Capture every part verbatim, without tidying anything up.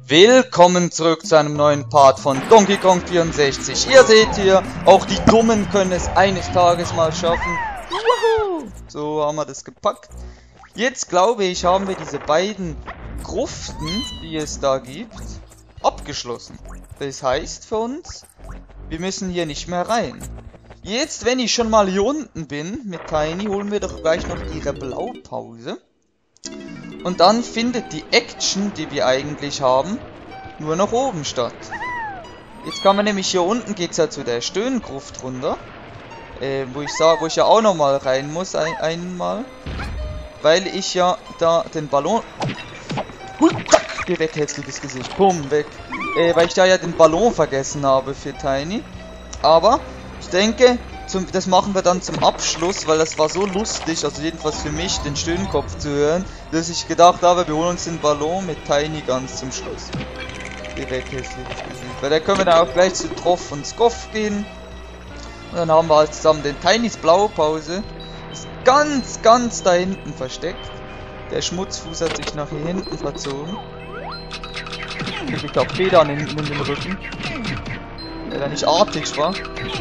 Willkommen zurück zu einem neuen Part von Donkey Kong vierundsechzig. Ihr seht hier, auch die Dummen können es eines Tages mal schaffen. Juhu! So haben wir das gepackt. Jetzt glaube ich, haben wir diese beiden Gruften, die es da gibt, abgeschlossen. Das heißt für uns, wir müssen hier nicht mehr rein. Jetzt, wenn ich schon mal hier unten bin mit Tiny, holen wir doch gleich noch ihre Blaupause. Und dann findet die Action, die wir eigentlich haben, nur noch oben statt. Jetzt kann man nämlich hier unten, geht es ja zu der Stöhngruft runter. Äh, wo ich sah, wo ich ja auch nochmal rein muss, ein, einmal. Weil ich ja da den Ballon... Hui, zack, geh weg, hässliches Gesicht. Bumm, weg. Äh, weil ich da ja den Ballon vergessen habe für Tiny. Aber ich denke, zum, das machen wir dann zum Abschluss, weil das war so lustig, also jedenfalls für mich, den Stöhnkopf zu hören, dass ich gedacht habe, wir holen uns den Ballon mit Tiny ganz zum Schluss. Geh weg, hässliches Gesicht. Weil da können wir dann auch gleich zu Troff und Skoff gehen. Und dann haben wir halt zusammen den Tinys Blaupause. Ist ganz, ganz da hinten versteckt. Der Schmutzfuß hat sich nach hier hinten verzogen. Ich glaube Federn in, in den Rücken. Der da nicht artig war.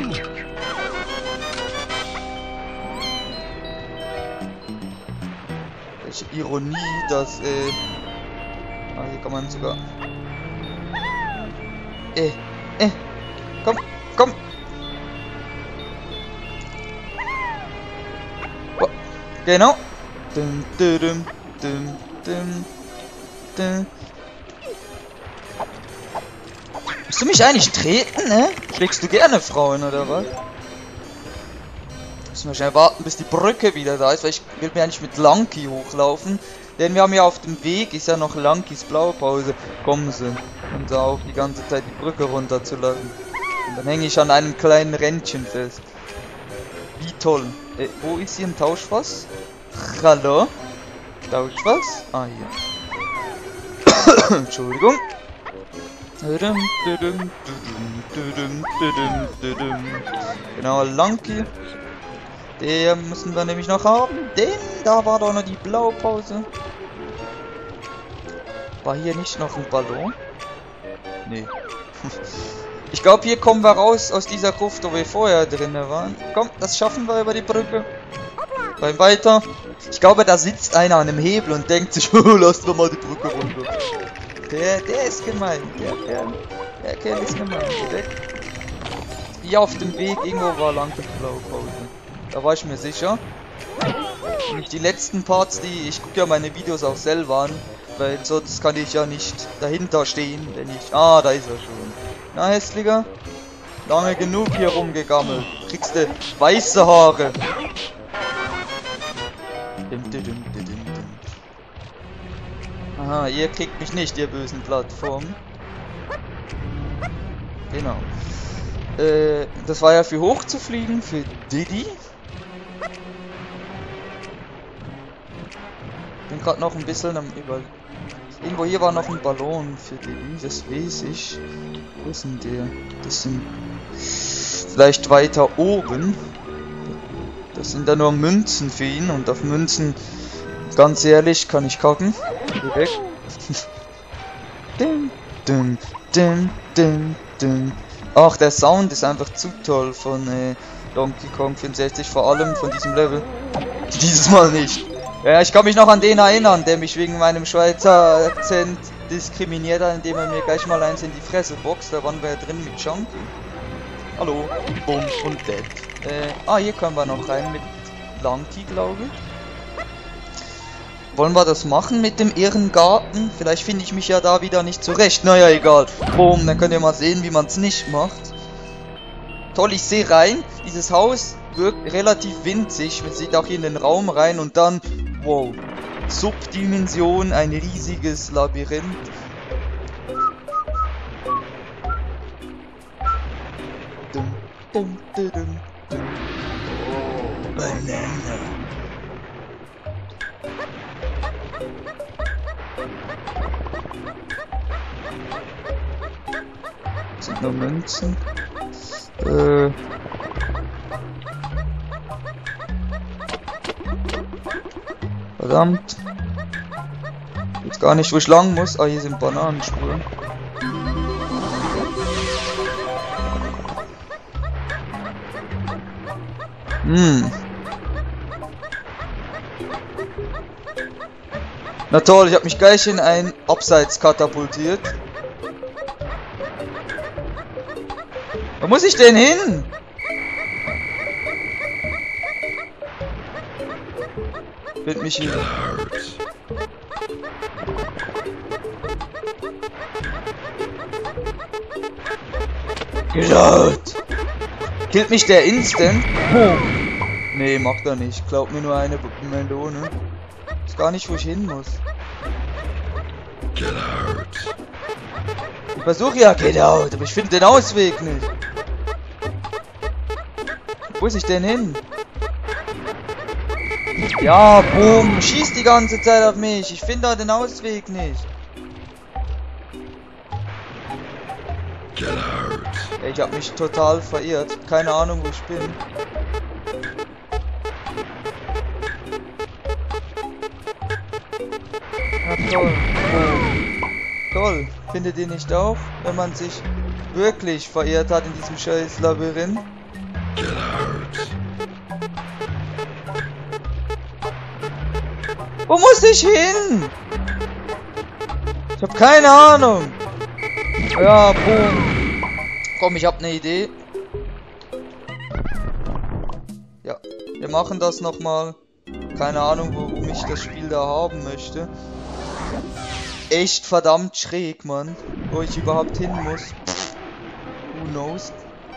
Welche Ironie, dass äh... ah, hier kann man sogar... Äh, äh, komm, komm! Oh, genau! Dum, dum, dum, dum, dum. Musst du mich eigentlich treten, ne? Schlägst du gerne Frauen, oder was? Müssen wir schnell warten, bis die Brücke wieder da ist, weil ich will mir eigentlich mit Lanky hochlaufen. Denn wir haben ja auf dem Weg, ist ja noch Lankys Blaupause. Kommen sie. Und da auch die ganze Zeit die Brücke runterzulassen. Und dann hänge ich an einem kleinen Rändchen fest. Wie toll. Äh, wo ist hier ein Tauschfass? Hallo? Tauschfass? Ah, hier. Entschuldigung. Genau, Lanky. Der müssen wir nämlich noch haben, denn da war doch noch die Blaupause. War hier nicht noch ein Ballon? Nee. Ich glaube, hier kommen wir raus aus dieser Gruft, wo wir vorher drin waren. Komm, das schaffen wir über die Brücke. Beim Weiter. Ich glaube, da sitzt einer an einem Hebel und denkt sich, oh, lass doch mal die Brücke runter. Der, der ist gemein. Der Kerl, der Kerl ist gemein. Geh weg. Hier auf dem Weg, irgendwo war lang die Blaupause. Da war ich mir sicher. Nämlich die letzten Parts, die ich gucke ja meine Videos auch selber an, weil sonst kann ich ja nicht dahinter stehen, wenn ich... Ah, da ist er schon. Na, hässlicher? Lange genug hier rumgegammelt. Kriegst du weiße Haare. Aha, ihr kriegt mich nicht, ihr bösen Plattformen. Genau. Äh, das war ja für hoch zu fliegen, für Diddy. Bin gerade noch ein bisschen am über. Irgendwo hier war noch ein Ballon für Diddy, das weiß ich. Wo ist denn der? Das sind vielleicht weiter oben. Das sind da nur Münzen für ihn und auf Münzen, ganz ehrlich, kann ich kacken. Geh weg. Dim, dim, dim, dim, dim. Ach, der Sound ist einfach zu toll von äh, Donkey Kong vierundsechzig, vor allem von diesem Level. Dieses Mal nicht. Ja, ich kann mich noch an den erinnern, der mich wegen meinem Schweizer Akzent diskriminiert hat, indem er mir gleich mal eins in die Fresse boxt. Da waren wir ja drin mit Chunky. Hallo, Boom und Dead. Äh, ah, hier können wir noch rein mit Lanky, glaube ich. Wollen wir das machen mit dem Ehrengarten? Vielleicht finde ich mich ja da wieder nicht zurecht. Naja, egal. Boom, dann könnt ihr mal sehen, wie man es nicht macht. Toll, ich sehe rein. Dieses Haus wirkt relativ winzig. Man sieht auch hier in den Raum rein und dann... Wow. Subdimension, ein riesiges Labyrinth. Dum, dum, dum, dum, dum. Banana. Sind nur Münzen. Äh. Verdammt. Ist gar nicht, wo ich lang muss. Ah, hier sind Bananenspuren. Hm. Na toll, ich habe mich gleich in ein Abseits katapultiert. Wo muss ich denn hin? Find mich hier. Gelaut. Killt mich der instant? Oh. Nee, macht er nicht. Glaubt mir nur eine Melone. Ist gar nicht, wo ich hin muss. Ich versuche ja, get out, aber ich finde den Ausweg nicht. Wo ist ich denn hin? Ja, boom, schießt die ganze Zeit auf mich. Ich finde da den Ausweg nicht. Ey, ich habe mich total verirrt. Keine Ahnung, wo ich bin. Ja, toll. Oh. Toll. Findet ihr nicht auch, wenn man sich wirklich verirrt hat in diesem scheiß Labyrinth? Wo muss ich hin? Ich habe keine Ahnung. Ja, boom. Komm, ich habe eine Idee. Ja, wir machen das nochmal. Keine Ahnung, warum ich das Spiel da haben möchte. Echt verdammt schräg, Mann. Wo ich überhaupt hin muss. Pff, who knows?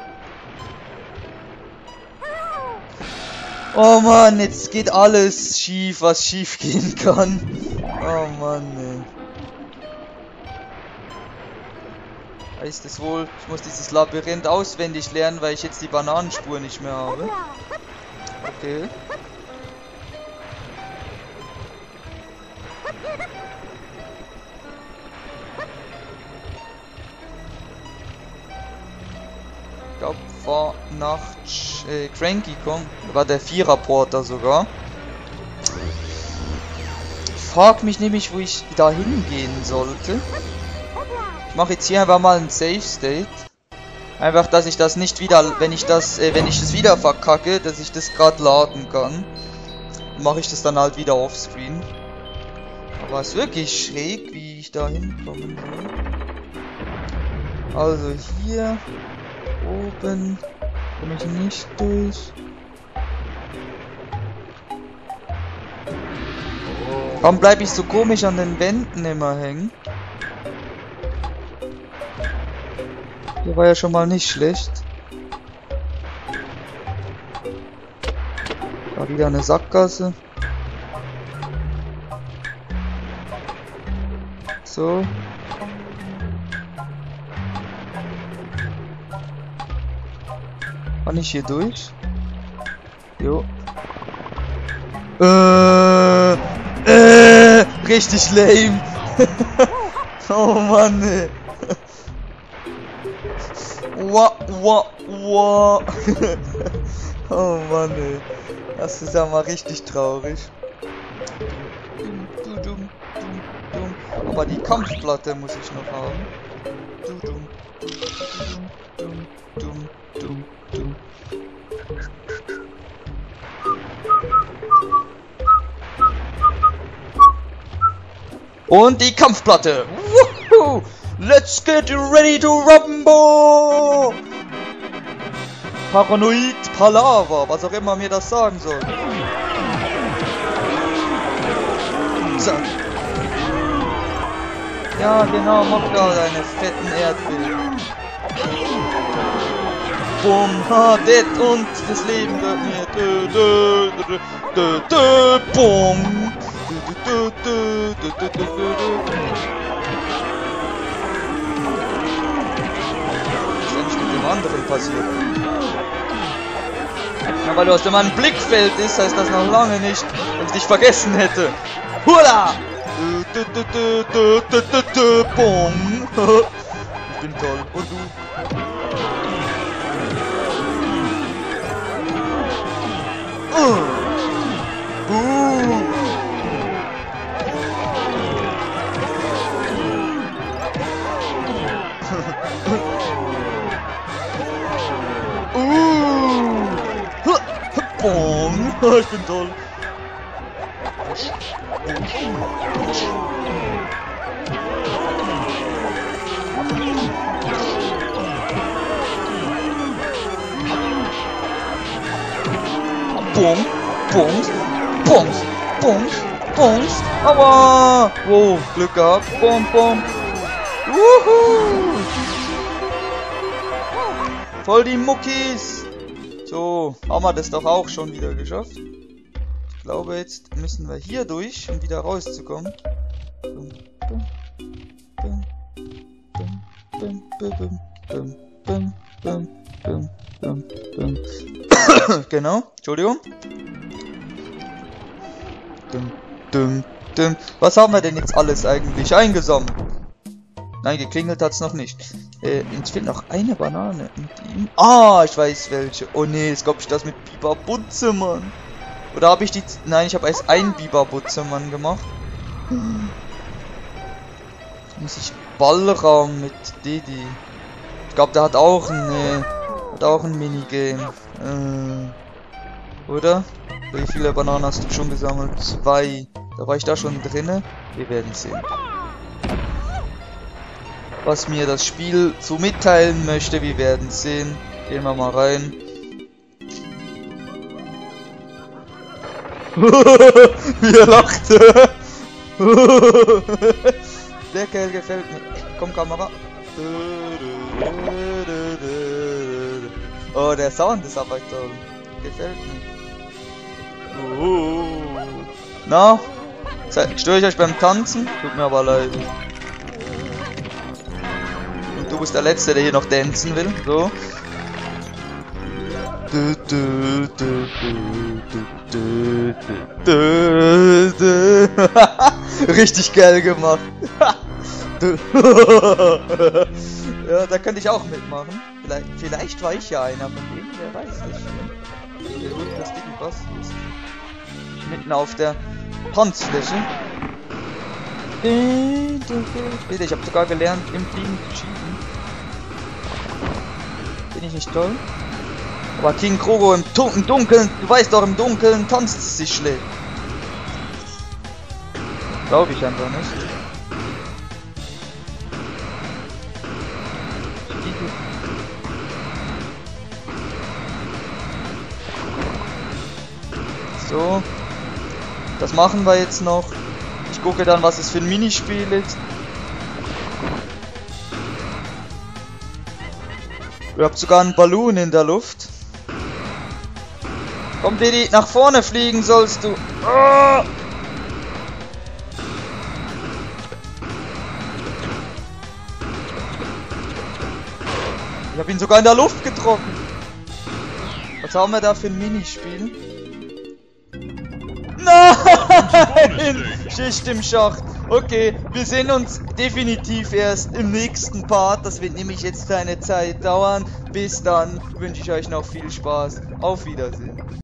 Oh Mann, jetzt geht alles schief, was schief gehen kann. Oh Mann, ey. Heißt es wohl, ich muss dieses Labyrinth auswendig lernen, weil ich jetzt die Bananenspur nicht mehr habe. Okay. Ich glaube, war nach äh, Cranky Kong, war der Vierer-Porter sogar. Ich frag mich nämlich, wo ich da hingehen sollte. Ich mache jetzt hier einfach mal ein Safe State. Einfach, dass ich das nicht wieder, wenn ich das, äh, wenn ich das wieder verkacke, dass ich das gerade laden kann. Mache ich das dann halt wieder offscreen. Aber es ist wirklich schräg, wie ich da hinkommen soll. Also hier oben komme ich nicht durch. Warum bleibe ich so komisch an den Wänden immer hängen? Hier war ja schon mal nicht schlecht. Da wieder eine Sackgasse. So. Kann ich hier durch? Jo. Äh, äh, richtig lame. Oh Mann, ey. Wah, wah, wah. Oh Mann, ey. Das ist ja mal richtig traurig. Dum, dum, dum, dum. Aber die Kampfplatte muss ich noch haben. Dum, dum, dum, dum, dum, dum. Und die Kampfplatte. Woohoo! Let's get ready to rumble! Paranoid Palaver, was auch immer mir das sagen soll. Zack. Ja, genau, mach da deine fetten Erdbeben. Bumm, ha, det und das Leben gehört mir. Dö, dö, dö, dö, dö, bumm. Dö, dö, dö, dö, dö, dö, dö. Anderen passiert. Ja, weil du aus dem Mann Blickfeld ist, heißt das noch lange nicht, dass ich dich vergessen hätte. Hurra! Boom! Ich bin toll. Und du? Uh. Boom. Ich bin toll. Bums, Bums, Bums, Bums, Bums. Aua! Wow, Glück gehabt. Bum, bum. Wuhu! Voll die Muckis. So, haben wir das doch auch schon wieder geschafft. Ich glaube, jetzt müssen wir hier durch, um wieder rauszukommen. Bum, bum, bum, bum, bum, bum, bum, bum, bum, bum, bum, bum. Genau, Entschuldigung. Dum, dum, dum. Was haben wir denn jetzt alles eigentlich eingesammelt? Nein, geklingelt hat's noch nicht. Äh, uns fehlt noch eine Banane. Und die... Ah, ich weiß welche. Oh nee, jetzt glaube ich das mit Biber Butzemann. Oder habe ich die... Nein, ich habe erst einen Biber Butzemann gemacht. Hm. Muss ich Ballraum mit Didi. Ich glaube, der hat auch ein... Äh, hat auch ein Minigame. Äh, oder? Wie viele Bananen hast du schon gesammelt? Zwei. Da war ich da schon drinne. Wir werden sehen. Was mir das Spiel so mitteilen möchte, wir werden sehen. Gehen wir mal rein. Wie er lacht. Der Kerl gefällt mir. Komm, Kamera. Oh, der Sound ist aber toll. Gefällt mir. Oh. Na? Störe ich euch beim Tanzen? Tut mir aber leid. Und du bist der Letzte, der hier noch tanzen will. So. Du, du, du, du, du, du, du. Richtig geil gemacht. Ja, da könnte ich auch mitmachen. Vielleicht, vielleicht war ich ja einer von denen, wer weiß nicht. Der wird das Ding was ist. Mitten auf der Tanzfläche. Ich habe sogar gelernt, im Fliegen zu schießen. Bin ich nicht toll? Aber King Krogo im, im Dunkeln, du weißt doch, im Dunkeln tanzt es sich schlecht. Glaube ich einfach nicht. So, das machen wir jetzt noch. Ich gucke dann, was es für ein Minispiel ist. Ihr habt sogar einen Ballon in der Luft. Komm, Didi, nach vorne fliegen sollst du. Oh! Ich habe ihn sogar in der Luft getroffen. Was haben wir da für ein Minispiel? Nein! Schicht im Schacht. Okay, wir sehen uns definitiv erst im nächsten Part. Das wird nämlich jetzt eine Zeit dauern. Bis dann wünsche ich euch noch viel Spaß. Auf Wiedersehen.